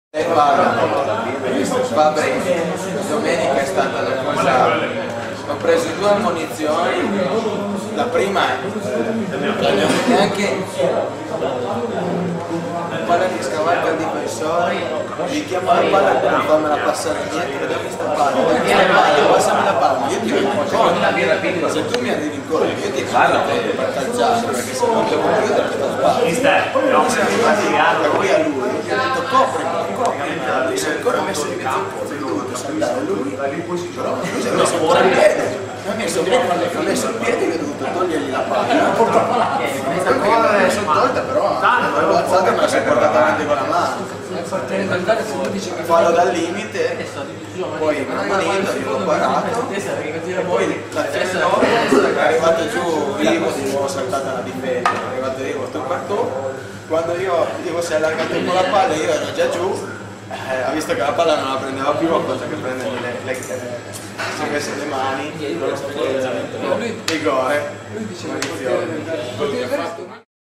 Vabbè, domenica è stata una cosa. Ho preso due ammonizioni. La prima è neanche palla di scavalca al difensore, gli chiamo la palla per farmela passare dietro, dammi sta palla, passami la palla, io ti vengo incontro, se tu mi arrivi incontro, io ti parlo per calciare, perché se non devo chiudere questa spalla. Mi siamo arrivati da qui a lui, gli ho detto copri, mi si è ancora messo in mezzo al pozzo, io ho dovuto saltare lui, però lui si è messo ancora in piede. Mi ha messo il piede, io ho dovuto togliergli la palla. Questa cosa me la sono tolta, però l'avevo alzata e me la sono portata avanti con la mano. Fallo dal limite, poi mi ha ammonito, io l'ho parato, poi la terza volta è arrivato giù vivo, di nuovo saltata la difesa, è arrivato vivo sto quarto. Quando io si è allargato con la palla, io ero già giù, ha visto che la palla non la prendeva più, a cosa che prendermi si è messo le mani, rigore, maledizione.